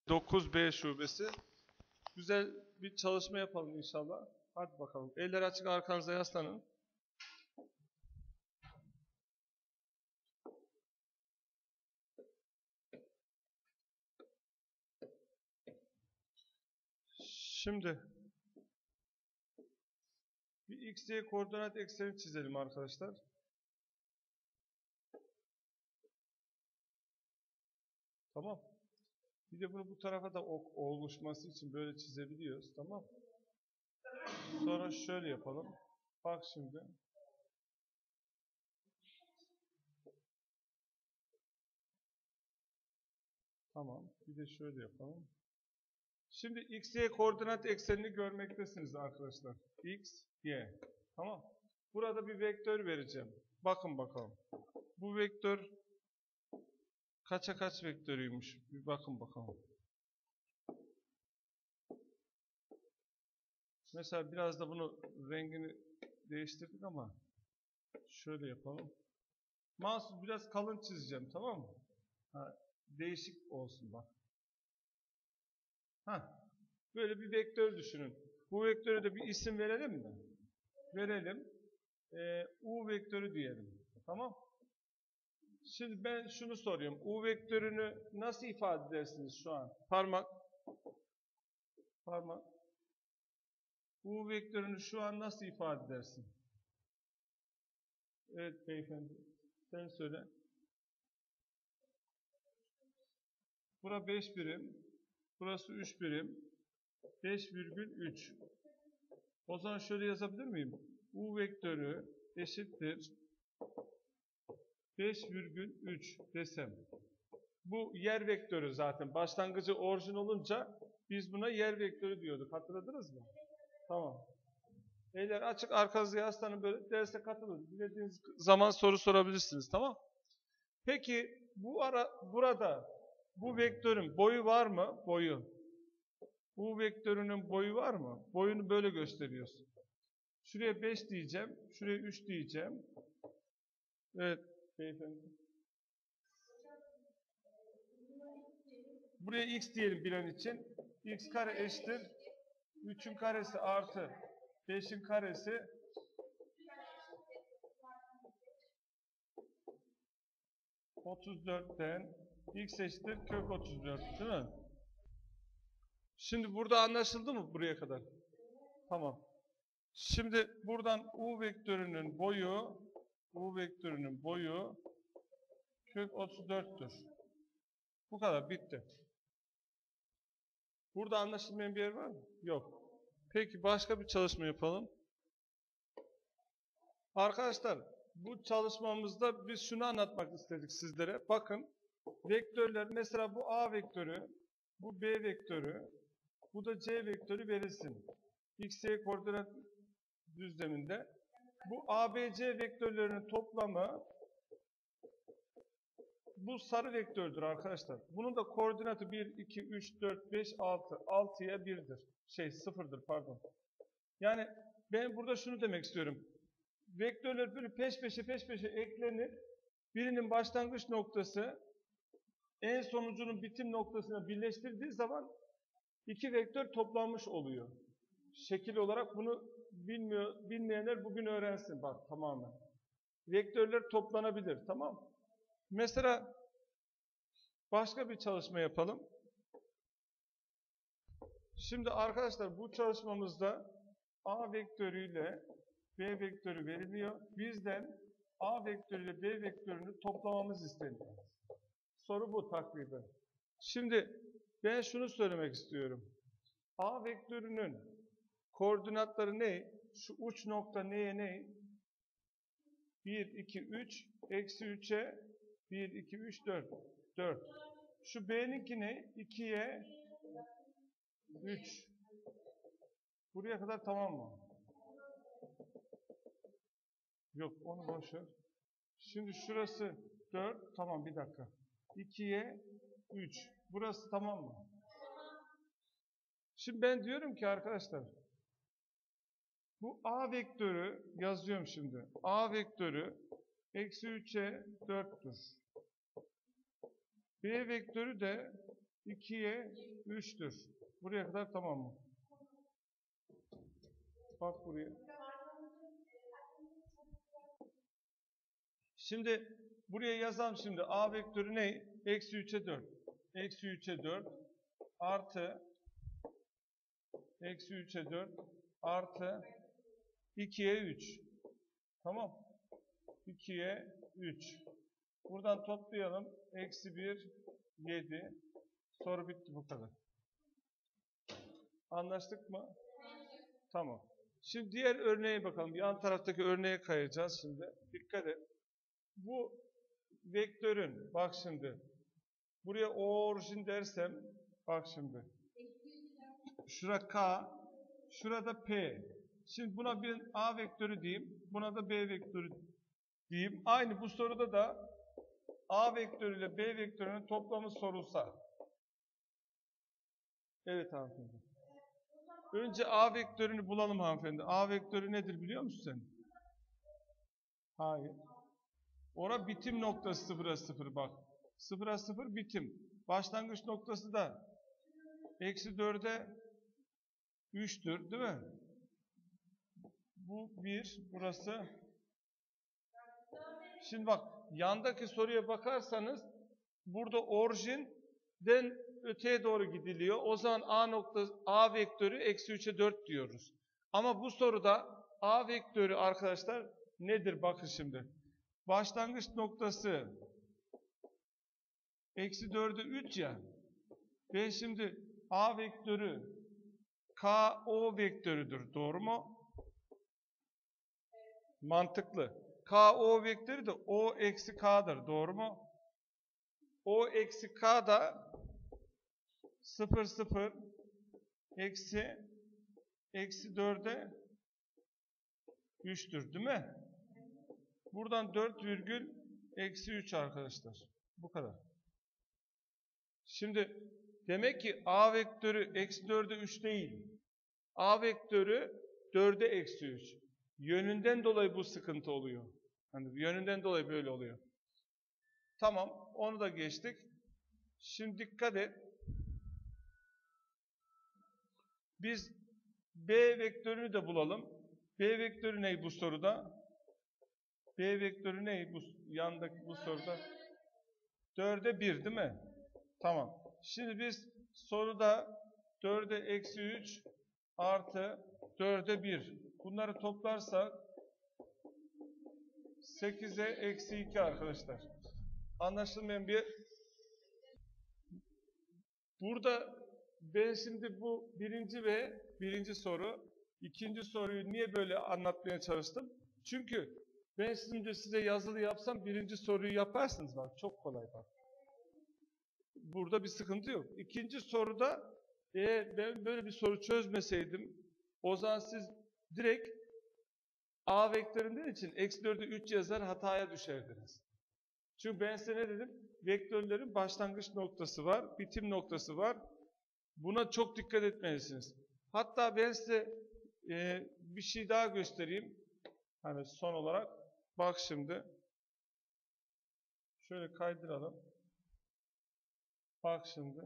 9B şubesi. Güzel bir çalışma yapalım inşallah. Hadi bakalım. Eller açık, arkanıza yaslanın. Şimdi bir x, y koordinat ekseni çizelim arkadaşlar. Tamam. Bir de bunu bu tarafa da ok oluşması için böyle çizebiliyoruz. Tamam. Sonra şöyle yapalım. Bak şimdi. Tamam. Bir de şöyle yapalım. Şimdi x, y koordinat eksenini görmektesiniz arkadaşlar. X, y. Tamam. Burada bir vektör vereceğim. Bakın bakalım. Bu vektör kaça kaç vektörüymüş? Bir bakın bakalım. Mesela biraz da bunu rengini değiştirdik ama şöyle yapalım. Mouse'u biraz kalın çizeceğim, tamam mı? Değişik olsun bak. Böyle bir vektör düşünün. Bu vektöre de bir isim verelim mi? Verelim. U vektörü diyelim. Tamam. Şimdi ben şunu soruyorum. U vektörünü nasıl ifade edersiniz şu an? Parmak. U vektörünü şu an nasıl ifade edersin? Evet beyefendi. Sen söyle. Bura 5 birim. Burası 3 birim. 5,3. O zaman şöyle yazabilir miyim? U vektörü eşittir 5,3 desem. Bu yer vektörü zaten. Başlangıcı orijin olunca biz buna yer vektörü diyorduk. Hatırladınız mı? Tamam. Eller açık, arkanızı yaslanın, böyle derse katılın. Dilediğiniz zaman soru sorabilirsiniz. Tamam. Peki burada bu vektörün boyu var mı? Boyu. Bu vektörünün boyu var mı? Boyunu böyle gösteriyoruz. Şuraya 5 diyeceğim. Şuraya 3 diyeceğim. Evet beyefendi. Buraya x diyelim bilen için. X kare eşittir 3'ün karesi artı 5'in karesi 34'ten x eşittir kök 34 değil mi? Şimdi burada anlaşıldı mı buraya kadar? Tamam. Şimdi buradan u vektörünün boyu kök 34'tür. Bu kadar, bitti. Burada anlaşılmayan bir yer var mı? Yok. Peki başka bir çalışma yapalım. Arkadaşlar bu çalışmamızda biz şunu anlatmak istedik sizlere. Bakın vektörler, mesela bu A vektörü, bu B vektörü, bu da C vektörü verilsin. X, Y koordinat düzleminde. Bu ABC vektörlerinin toplamı bu sarı vektördür arkadaşlar. Bunun da koordinatı 1, 2, 3, 4, 5, 6. 6'ya 1'dir. 0'dır pardon. Yani ben burada şunu demek istiyorum. Vektörler böyle peş peşe eklenir. Birinin başlangıç noktası en sonucunun bitim noktasına birleştirdiği zaman iki vektör toplanmış oluyor. Şekil olarak bunu bilmeyenler bugün öğrensin bak tamamen. Vektörler toplanabilir, tamam. Mesela başka bir çalışma yapalım. Şimdi arkadaşlar bu çalışmamızda A vektörüyle B vektörü veriliyor. Bizden A vektörüyle B vektörünü toplamamız isteniyor. Soru bu takriben. Şimdi ben şunu söylemek istiyorum. A vektörünün koordinatları ne? Şu uç nokta neye ne? 1, 2, 3, eksi 3'e 1, 2, 3, 4. 4. Şu B'ninki ne? 2'ye 3. Buraya kadar tamam mı? Yok, onu boş ver. Şimdi şurası 4. Tamam, bir dakika. 2'ye 3. Burası tamam mı? Şimdi ben diyorum ki arkadaşlar, bu A vektörü yazıyorum şimdi. A vektörü eksi 3'e 4'tür. B vektörü de 2'ye 3'tür. Buraya kadar tamam mı? Bak buraya. Şimdi buraya yazalım şimdi. A vektörü ne? Eksi 3'e 4. Eksi 3'e 4 artı eksi 3'e 4 artı 2'ye 3. Tamam. 2'ye 3. Buradan toplayalım. Eksi 1, 7. Soru bitti, bu kadar. Anlaştık mı? Tamam. Şimdi diğer örneğe bakalım. Yan taraftaki örneğe kayacağız şimdi. Dikkat et. Bu vektörün, bak şimdi. Buraya O orijin dersem, bak şimdi. Şura K, şurada P. Şimdi buna bir A vektörü diyeyim, buna da B vektörü diyeyim. Aynı bu soruda da A vektörü ile B vektörünün toplamı sorulsa. Evet hanımefendi. Önce A vektörünü bulalım hanımefendi. A vektörü nedir biliyor musun sen? Hayır. Ora bitim noktası 0'a 0 bak. 0'a 0 bitim. Başlangıç noktası da eksi 4'e 3'tür değil mi? Bu 1, burası. Şimdi bak, yandaki soruya bakarsanız burada orijinden öteye doğru gidiliyor. O zaman A vektörü eksi 3'e 4 diyoruz. Ama bu soruda A vektörü arkadaşlar nedir? Bakın şimdi. Başlangıç noktası eksi 4'e 3 ya. Ve şimdi A vektörü KO vektörüdür. Doğru mu? Mantıklı. KO vektörü de O eksi K'dır. Doğru mu? O eksi K da 0, 0 eksi 4'e 3'tür. Değil mi? Buradan 4 virgül eksi 3 arkadaşlar. Bu kadar. Şimdi demek ki A vektörü eksi 4'e 3 değil. A vektörü 4'e eksi 3. Yönünden dolayı bu sıkıntı oluyor. Hani yönünden dolayı böyle oluyor. Tamam, onu da geçtik. Şimdi dikkat et. Biz B vektörünü de bulalım. B vektörü ne bu soruda? B vektörü ne bu yandaki bu soruda? 4'e 1 değil mi? Tamam. Şimdi biz soruda 4'e eksi 3 artı 4'e 1. Bunları toplarsak 8'e eksi 2 arkadaşlar. Anlaşılmayan bir... Burada ben şimdi bu birinci soru, ikinci soruyu niye böyle anlatmaya çalıştım? Çünkü ben şimdi size yazılı yapsam birinci soruyu yaparsınız bak. Çok kolay bak. Burada bir sıkıntı yok. İkinci soruda eğer ben böyle bir soru çözmeseydim o zaman siz direkt A vektöründen için eksi 4'e 3 yazar hataya düşerdiniz. Çünkü ben size ne dedim? Vektörlerin başlangıç noktası var, bitim noktası var. Buna çok dikkat etmelisiniz. Hatta ben size bir şey daha göstereyim. Hani son olarak. Bak şimdi. Şöyle kaydıralım. Bak şimdi.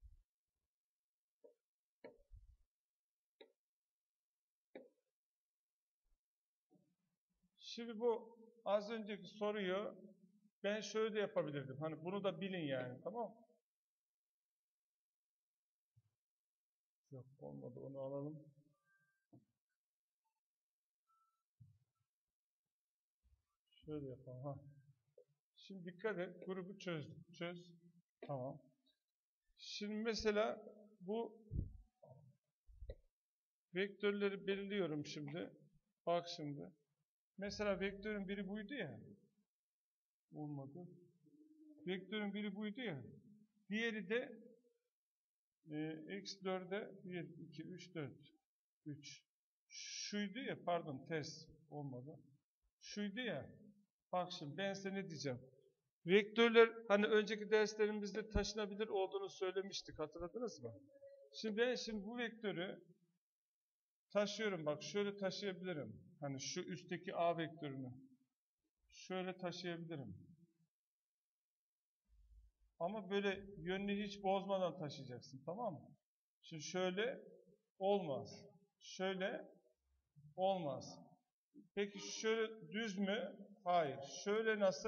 Şimdi bu az önceki soruyu ben şöyle de yapabilirdim. Hani bunu da bilin yani, tamam mı? Yok, olmadı, onu alalım. Şöyle yapalım. Ha. Şimdi dikkat et. Grubu çözdük. Çöz. Tamam. Şimdi mesela bu vektörleri belirliyorum şimdi. Bak şimdi. Mesela vektörün biri buydu ya. Olmadı. Vektörün biri buydu ya. Diğeri de eksi 4'e 1, 2, 3, 4. 3. Şuydu ya, pardon ters olmadı. Şuydu ya. Bak şimdi ben size ne diyeceğim. Vektörler hani önceki derslerimizde taşınabilir olduğunu söylemiştik. Hatırladınız mı? Şimdi ben bu vektörü taşıyorum. Bak şöyle taşıyabilirim. Hani şu üstteki A vektörünü şöyle taşıyabilirim. Ama böyle yönünü hiç bozmadan taşıyacaksın, tamam mı? Şimdi şöyle olmaz. Şöyle olmaz. Peki şöyle düz mü? Hayır. Şöyle nasıl?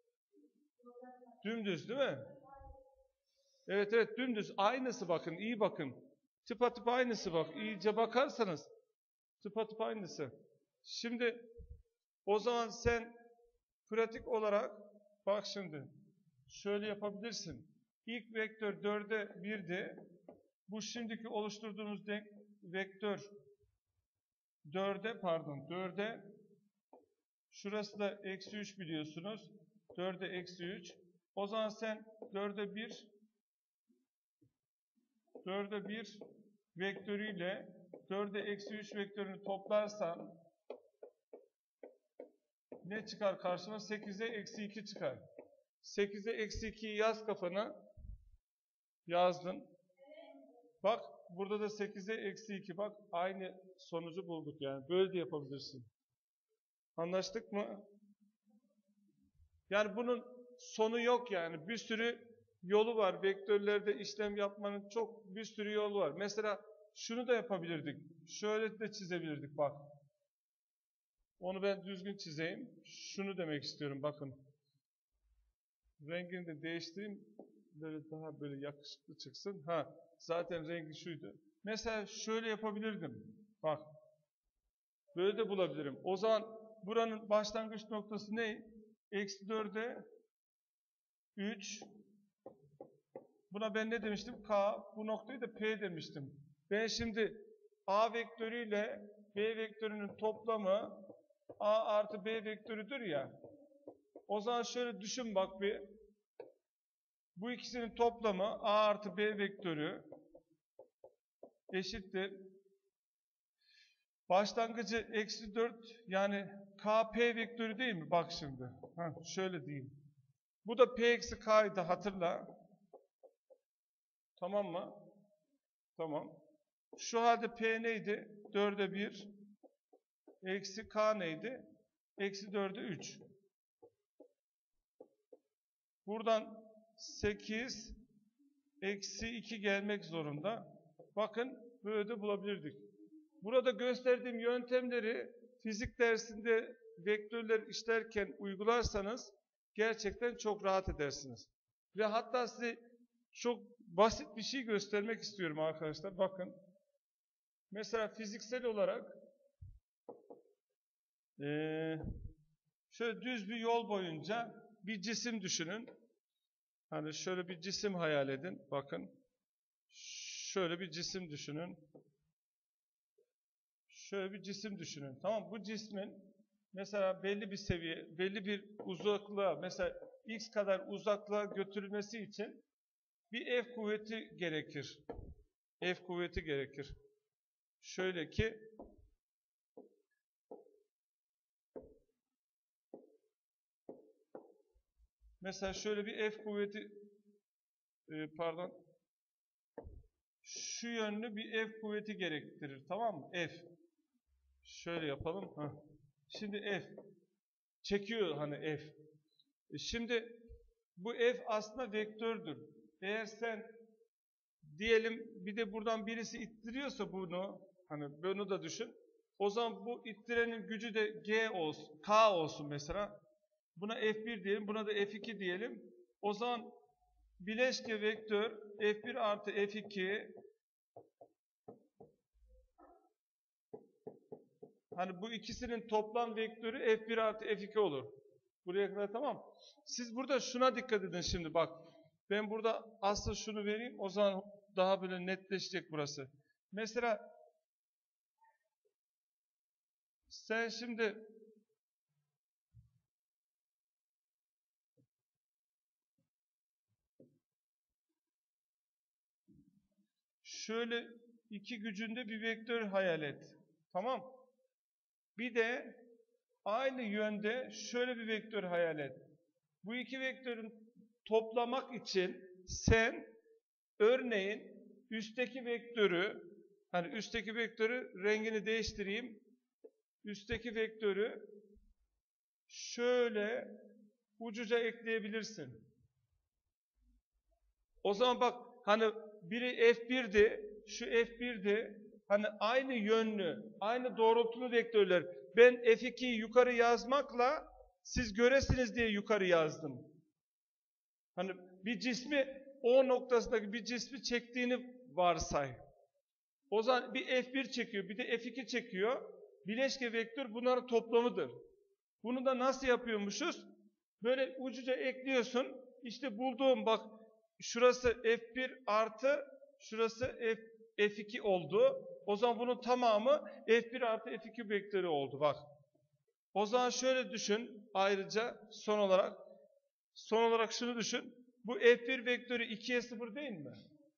Dümdüz değil mi? Evet evet, dümdüz. Aynısı, bakın, iyi bakın. Tıpatıp aynısı bak. İyice bakarsanız tıpatıp aynısı. Şimdi o zaman sen pratik olarak bak şimdi. Şöyle yapabilirsin. İlk vektör 4'e 1'di. Bu şimdiki oluşturduğumuz vektör 4'e şurası da eksi 3 biliyorsunuz. 4'e eksi 3. O zaman sen 4'e 1 vektörüyle 4'e eksi 3 vektörünü toplarsan ne çıkar karşıma? 8'e eksi 2 çıkar. 8'e eksi 2'yi yaz kafana. Yazdın. Bak burada da 8'e eksi 2. Bak aynı sonucu bulduk yani. Böyle de yapabilirsin. Anlaştık mı? Yani bunun sonu yok yani. Bir sürü yolu var. Vektörlerde işlem yapmanın çok bir sürü yolu var. Mesela şunu da yapabilirdik. Şöyle de çizebilirdik bak. Onu ben düzgün çizeyim. Şunu demek istiyorum bakın. Rengini de değiştireyim. Böyle daha böyle yakışıklı çıksın. Ha, zaten rengi şuydu. Mesela şöyle yapabilirdim. Bak. Böyle de bulabilirim. O zaman buranın başlangıç noktası ne? Eksi 4'e 3. Buna ben ne demiştim? K. Bu noktayı da P demiştim. Ben şimdi A vektörüyle B vektörünün toplamı A artı B vektörüdür ya. O zaman şöyle düşün bak bir. Bu ikisinin toplamı A artı B vektörü eşittir. Başlangıcı eksi 4 yani KP vektörü değil mi? Bak şimdi. Şöyle diyeyim. Bu da P eksi K'ydı, hatırla. Tamam mı? Tamam. Şu halde P neydi? 4'e 1. Eksi K neydi? Eksi 4'e 3. Buradan 8 eksi 2 gelmek zorunda. Bakın böyle de bulabilirdik. Burada gösterdiğim yöntemleri fizik dersinde vektörler işlerken uygularsanız gerçekten çok rahat edersiniz. Ve hatta size çok basit bir şey göstermek istiyorum arkadaşlar. Bakın. Mesela fiziksel olarak şöyle düz bir yol boyunca bir cisim düşünün. Hani şöyle bir cisim hayal edin. Bakın. Şöyle bir cisim düşünün. Şöyle bir cisim düşünün. Tamam, bu cismin mesela belli bir seviye, belli bir uzaklığa, mesela x kadar uzaklığa götürülmesi için bir F kuvveti gerekir. F kuvveti gerekir. Şöyle ki mesela şöyle bir F kuvveti şu yönlü bir F kuvveti gerektirir. Tamam mı? F. Şöyle yapalım. Şimdi F. Çekiyor hani F. Şimdi bu F aslında vektördür. Eğer sen diyelim bir de buradan birisi ittiriyorsa bunu, hani bunu da düşün. O zaman bu ittirenin gücü de G olsun, K olsun mesela. Buna F1 diyelim, buna da F2 diyelim. O zaman bileşke vektör F1 artı F2, hani bu ikisinin toplam vektörü F1 artı F2 olur. Buraya kadar tamam. Siz burada şuna dikkat edin şimdi bak. Ben burada aslında şunu vereyim. O zaman daha böyle netleşecek burası. Mesela sen şimdi şöyle iki gücünde bir vektör hayal et. Tamam. Bir de aynı yönde şöyle bir vektör hayal et. Bu iki vektörün toplamak için sen örneğin üstteki vektörü, hani üstteki vektörü rengini değiştireyim. Üstteki vektörü şöyle ucuca ekleyebilirsin. O zaman bak hani biri F1'di, şu F1'di. Hani aynı yönlü, aynı doğrultulu vektörler. Ben F2'yi yukarı yazmakla siz göresiniz diye yukarı yazdım. Hani bir cismi O noktasındaki bir cismi çektiğini varsay. O zaman bir F1 çekiyor, bir de F2 çekiyor. Bileşke vektör bunların toplamıdır. Bunu da nasıl yapıyormuşuz? Böyle ucuca ekliyorsun. İşte bulduğum bak şurası F1 artı şurası F2 oldu. O zaman bunun tamamı F1 artı F2 vektörü oldu bak. O zaman şöyle düşün ayrıca son olarak şunu düşün. Bu F1 vektörü 2'ye 0 değil mi?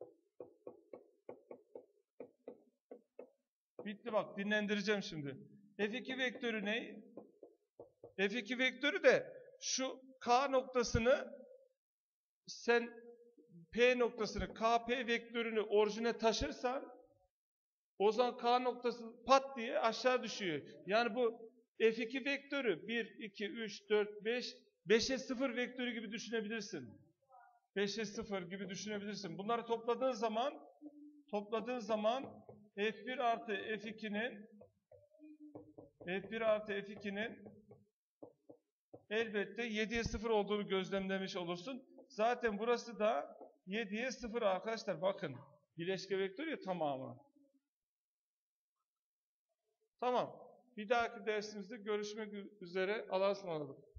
Bitti bak dinlendireceğim şimdi. F2 vektörü ne? F2 vektörü de şu K noktasını sen P noktasını KP vektörünü orijine taşırsan o zaman K noktası pat diye aşağı düşüyor. Yani bu F2 vektörü 1, 2, 3, 4, 5 5'e 0 vektörü gibi düşünebilirsin. 5'e 0 gibi düşünebilirsin. Bunları topladığın zaman F1 artı F2'nin elbette 7'ye 0 olduğunu gözlemlemiş olursun. Zaten burası da 7'ye 0 arkadaşlar. Bakın. Bileşke vektörü ya tamamı. Tamam. Bir dahaki dersimizde görüşmek üzere. Allah'a ısmarladık.